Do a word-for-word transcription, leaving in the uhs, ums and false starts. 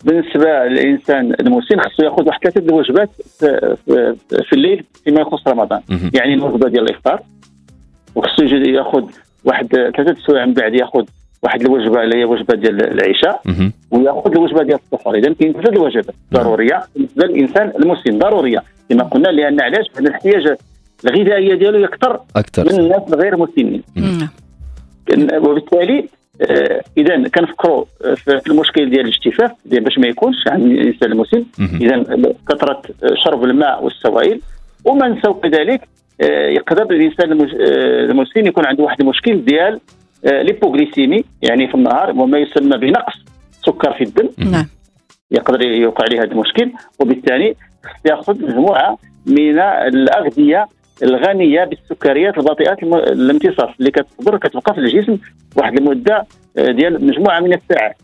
بالنسبه للانسان المسن خصو ياخذ واحد ثلاثه الوجبات في الليل فيما يخص رمضان. يعني الوجبه ديال الافطار، وخصو يجي ياخذ واحد ثلاثه سوايع من بعد ياخذ واحد الوجبه اللي هي وجبه ديال العشاء، وياخذ الوجبه ديال السحور. اذا كاين ثلاث الوجبات ضروريه بالنسبه للانسان المسن، ضروريه كما قلنا، لان علاش؟ لان الاحتياجات الغذائيه ديالو يكثر من الناس الغير مسنين. وبالتالي اذا كنفكروا في المشكل ديال الاجتفاف ديال باش ما يكونش عند الانسان المسن. اذا كثره شرب الماء والسوائل، وما نساو كذلك يقدر الانسان المسن يكون عنده واحد المشكل ديال ليبوغليسيمي، يعني في النهار وما يسمى بنقص سكر في الدم. نعم. يقدر يوقع عليه هذا المشكل، وبالتالي ياخذ مجموعه من الاغذيه الغنيه بالسكريات البطيئه الامتصاص اللي كتقدر كتبقى في الجسم واحد المده ديال مجموعه من الساعات.